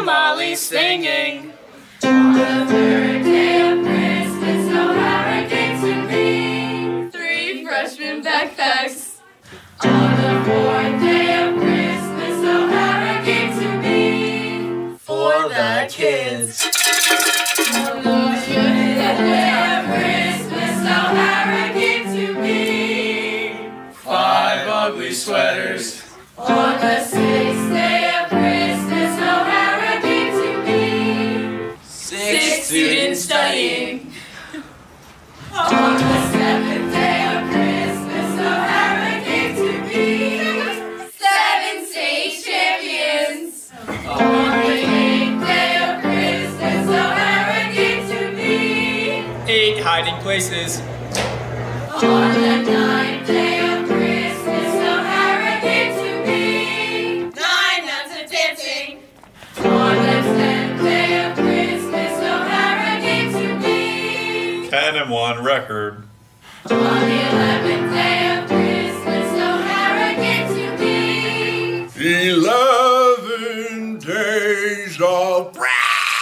tamales singing. On the third day of Christmas, no hurricane to be. 3 freshman backpacks. On the 4th day of Christmas, no hurricane to be. For the kids. On the 5th day of Christmas, no hurricane to be. 5 ugly sweaters. On the 6th day of Christmas, no hurricane to be. 6 students studying. On the 7th day of Christmas, no hurricane to be. 7 state champions. On the 8th day of Christmas, no hurricane to be. 8 hiding places. On the 9th day of Christmas, no hurricane to be. 9 nuns are dancing. On the 10th day of Christmas, no hurricane to be. 10 and 1 record. On the 11th day of Christmas, no hurricane to be. 11 days of break.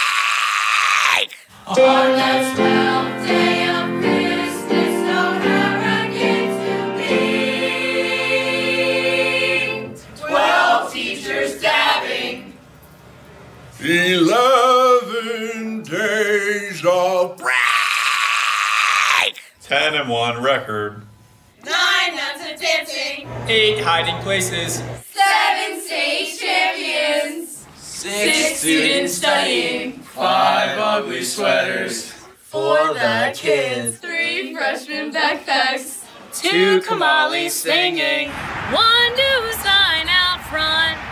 On the 12th day of Christmas, no hurricane to be. 12 teachers dabbing. 11 days of break. 10 and 1 record. 9 nuns are dancing. 8 hiding places. 7 state champions. 6 students studying. 5 ugly sweaters. For the kids. 3 freshman backpacks. 2 tamales singing. 1 new sign out front.